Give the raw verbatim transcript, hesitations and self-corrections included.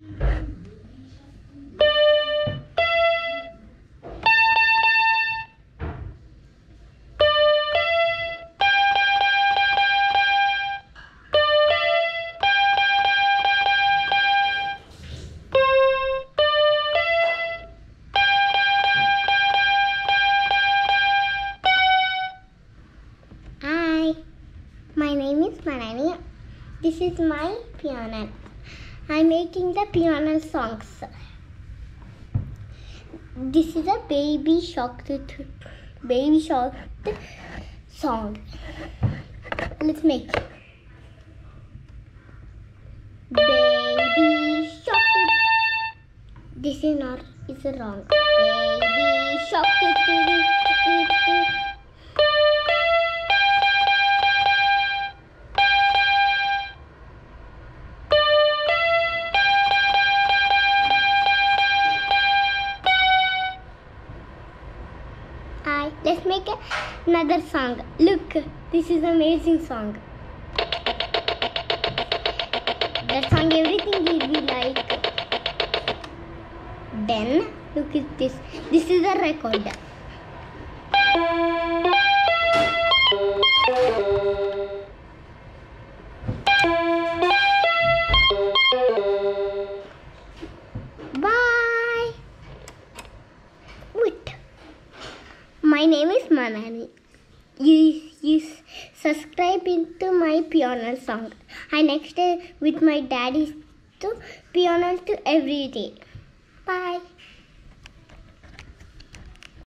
My name is Manani. This is my piano. I'm making the piano songs. This is a baby shark baby shark song. Let's make it. Baby shark. This is not. It's wrong. Baby shark. Let's make another song. Look, this is an amazing song. That song, everything will be like. Then, look at this. This is a record. Bye. Wait. My name is Manani. You, you subscribe into my piano song. I next day with my daddy to piano to every day. Bye.